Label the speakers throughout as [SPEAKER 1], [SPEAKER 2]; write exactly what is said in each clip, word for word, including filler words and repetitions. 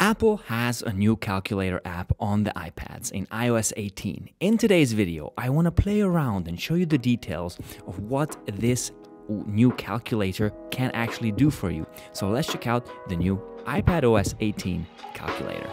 [SPEAKER 1] Apple has a new calculator app on the iPads in i O S eighteen. In today's video, I want to play around and show you the details of what this new calculator can actually do for you. So let's check out the new iPadOS eighteen calculator.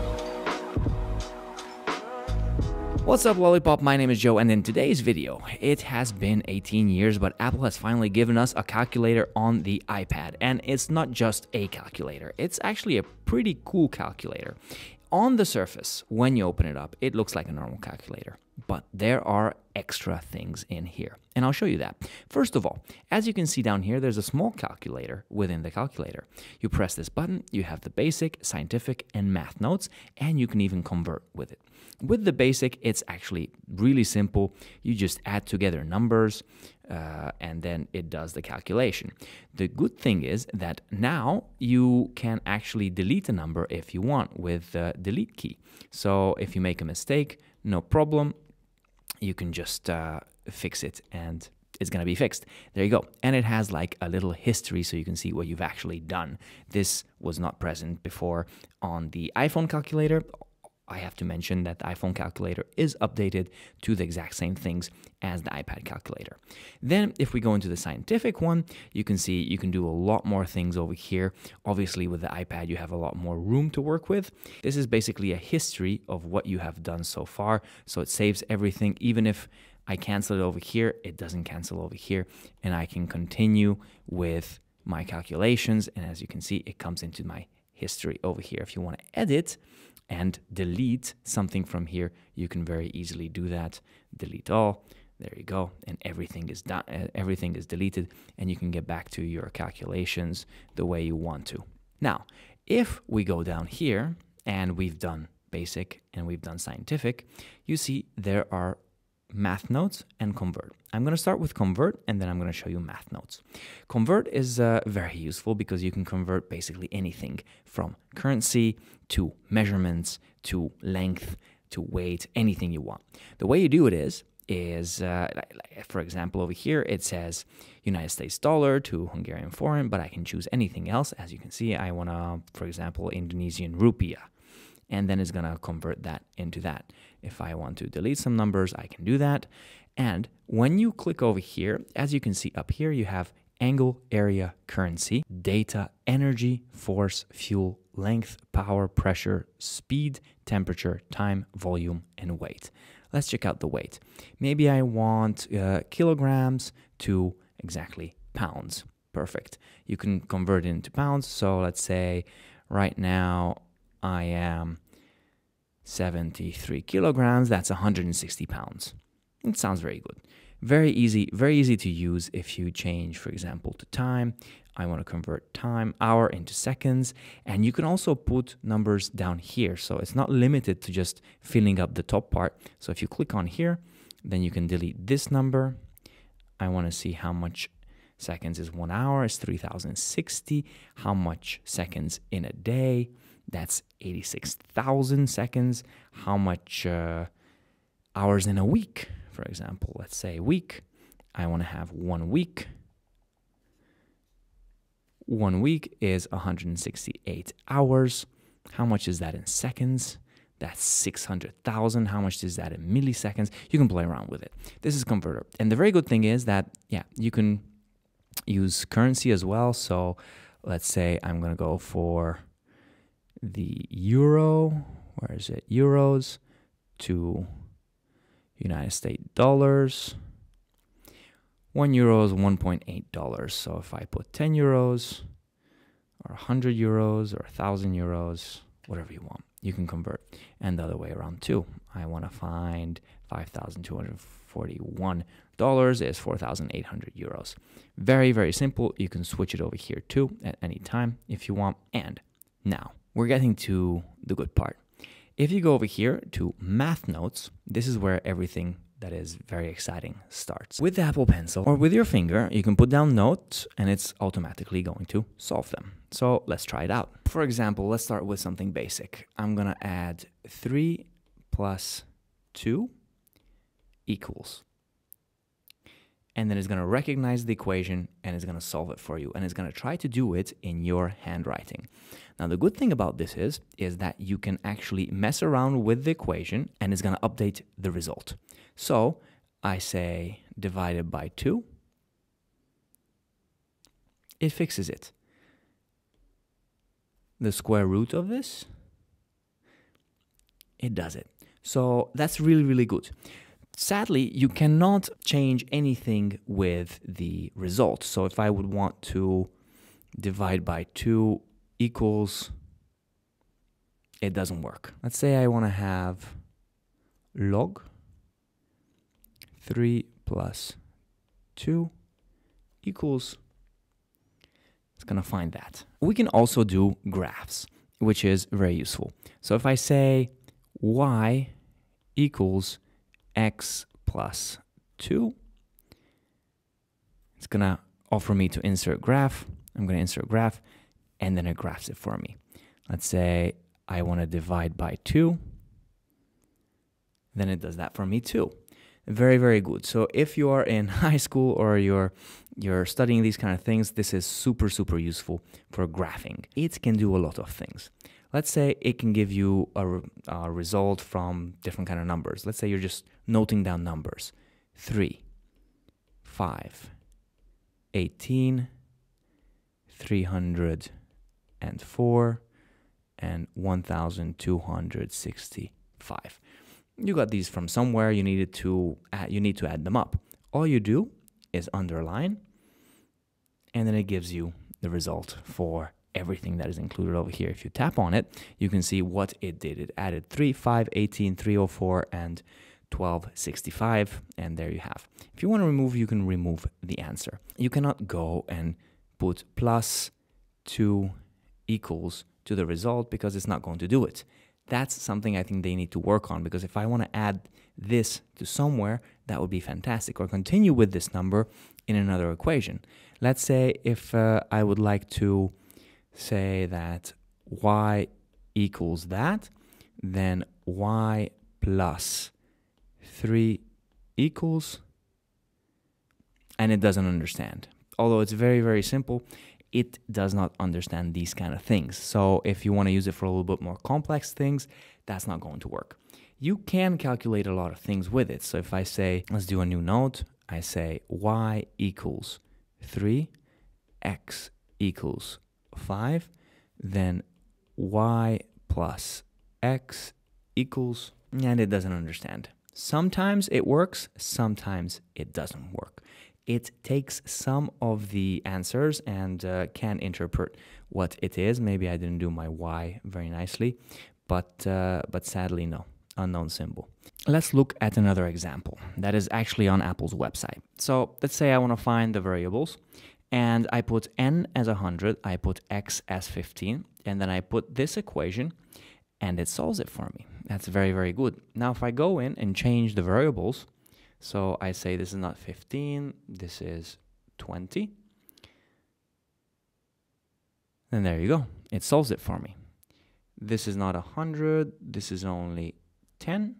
[SPEAKER 1] What's up, Lollipop? My name is Joe, and in today's video, it has been eighteen years, but Apple has finally given us a calculator on the iPad. And it's not just a calculator, it's actually a pretty cool calculator. On the surface, when you open it up, it looks like a normal calculator, but there are extra things in here, and I'll show you that. First of all, as you can see down here, there's a small calculator within the calculator. You press this button, you have the basic, scientific, and math notes, and you can even convert with it. With the basic, it's actually really simple. You just add together numbers, uh, and then it does the calculation. The good thing is that now you can actually delete a number if you want with the delete key. So if you make a mistake, no problem. You can just uh, fix it and it's going to be fixed. There you go. And it has like a little history so you can see what you've actually done. This was not present before on the iPhone calculator. I have to mention that the iPhone calculator is updated to the exact same things as the iPad calculator. Then if we go into the scientific one, you can see you can do a lot more things over here. Obviously with the iPad, you have a lot more room to work with. This is basically a history of what you have done so far. So it saves everything. Even if I cancel it over here, it doesn't cancel over here. And I can continue with my calculations. And as you can see, it comes into my history over here. If you want to edit and delete something from here, you can very easily do that. Delete all. There you go, and everything is done. Everything is deleted, and you can get back to your calculations the way you want to. Now, if we go down here and we've done basic and we've done scientific, you see there are math notes and convert. I'm going to start with convert, and then I'm going to show you math notes. Convert is uh, very useful because you can convert basically anything from currency to measurements to length to weight, anything you want. The way you do it is, is uh, for example, over here it says United States dollar to Hungarian forint, but I can choose anything else. As you can see, I want to, for example, Indonesian rupiah. And then it's going to convert that into that. If I want to delete some numbers, I can do that. And when you click over here, as you can see up here, you have angle, area, currency, data, energy, force, fuel, length, power, pressure, speed, temperature, time, volume, and weight. Let's check out the weight. Maybe I want uh, kilograms to exactly pounds. Perfect. You can convert it into pounds. So let's say right now, I am seventy-three kilograms. That's one hundred sixty pounds. It sounds very good. Very easy, very easy to use if you change, for example, to time. I want to convert time, hour into seconds. And you can also put numbers down here. So it's not limited to just filling up the top part. So if you click on here, then you can delete this number. I want to see how much seconds is one hour. It's three thousand sixty. How much seconds in a day? That's eighty-six thousand seconds. How much uh, hours in a week? For example, let's say week. I want to have one week. One week is one hundred sixty-eight hours. How much is that in seconds? That's six hundred thousand. How much is that in milliseconds? You can play around with it. This is Converter. And the very good thing is that, yeah, you can use currency as well. So let's say I'm going to go for the euro, where is it? Euros to United States dollars. One euro is one point eight dollars. So if I put ten euros or one hundred euros or one thousand euros, whatever you want, you can convert. And the other way around too. I want to find five thousand two hundred forty-one dollars is four thousand eight hundred euros. Very, very simple. You can switch it over here too at any time if you want. And now we're getting to the good part. If you go over here to math notes, this is where everything that is very exciting starts. With the Apple Pencil or with your finger, you can put down notes and it's automatically going to solve them. So let's try it out. For example, let's start with something basic. I'm gonna add three plus two equals. And then it's gonna recognize the equation and it's gonna solve it for you. And it's gonna try to do it in your handwriting. Now, the good thing about this is, is that you can actually mess around with the equation and it's going to update the result. So I say divided by two. It fixes it. The square root of this, it does it. So that's really, really good. Sadly, you cannot change anything with the result. So if I would want to divide by two equals, it doesn't work. Let's say I want to have log three plus two equals, it's going to find that. We can also do graphs, which is very useful. So if I say y equals x plus two, it's going to offer me to insert graph. I'm going to insert graph, and then it graphs it for me. Let's say I want to divide by two. Then it does that for me too. Very, very good. So if you are in high school or you're you're studying these kind of things, this is super, super useful for graphing. It can do a lot of things. Let's say it can give you a, a result from different kind of numbers. Let's say you're just noting down numbers. three, five, eighteen, three hundred four, and one thousand two hundred sixty-five. You got these from somewhere. You needed to add, you need to add them up. All you do is underline, and then it gives you the result for everything that is included over here. If you tap on it, you can see what it did. It added three, five, eighteen, three oh four, and twelve sixty-five, and there you have. If you want to remove, you can remove the answer. You cannot go and put plus two equals to the result because it's not going to do it. That's something I think they need to work on, because if I want to add this to somewhere, that would be fantastic. Or continue with this number in another equation. Let's say if uh, I would like to say that y equals that, then y plus three equals, and it doesn't understand. Although it's very, very simple, it does not understand these kind of things. So if you want to use it for a little bit more complex things, that's not going to work. You can calculate a lot of things with it. So if I say, let's do a new note, I say y equals three, x equals five, then y plus x equals, and it doesn't understand. Sometimes it works, sometimes it doesn't work. It takes some of the answers and uh, can interpret what it is. Maybe I didn't do my y very nicely, but uh, but sadly no, unknown symbol. Let's look at another example that is actually on Apple's website. So let's say I want to find the variables, and I put n as one hundred, I put x as fifteen, and then I put this equation, and it solves it for me. That's very, very good. Now if I go in and change the variables, so I say this is not fifteen, this is twenty. And there you go. It solves it for me. This is not one hundred, this is only ten.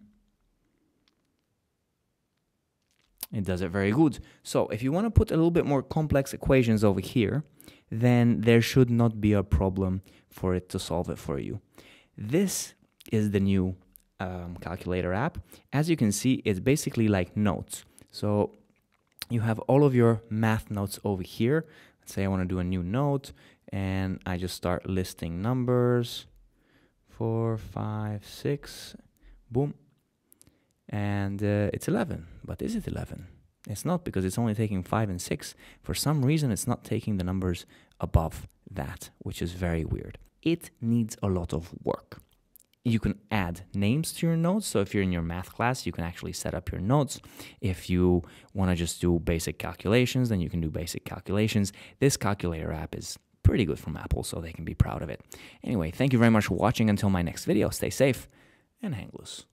[SPEAKER 1] It does it very good. So if you want to put a little bit more complex equations over here, then there should not be a problem for it to solve it for you. This is the new Um, calculator app. As you can see, it's basically like notes. So you have all of your math notes over here. Let's say I want to do a new note, and I just start listing numbers, four, five, six, boom, and uh, it's eleven. But is it eleven? It's not, because it's only taking five and six. For some reason, it's not taking the numbers above that, which is very weird. It needs a lot of work. You can add names to your notes. So if you're in your math class, you can actually set up your notes. If you want to just do basic calculations, then you can do basic calculations. This calculator app is pretty good from Apple, so they can be proud of it. Anyway, thank you very much for watching. Until my next video, stay safe and hang loose.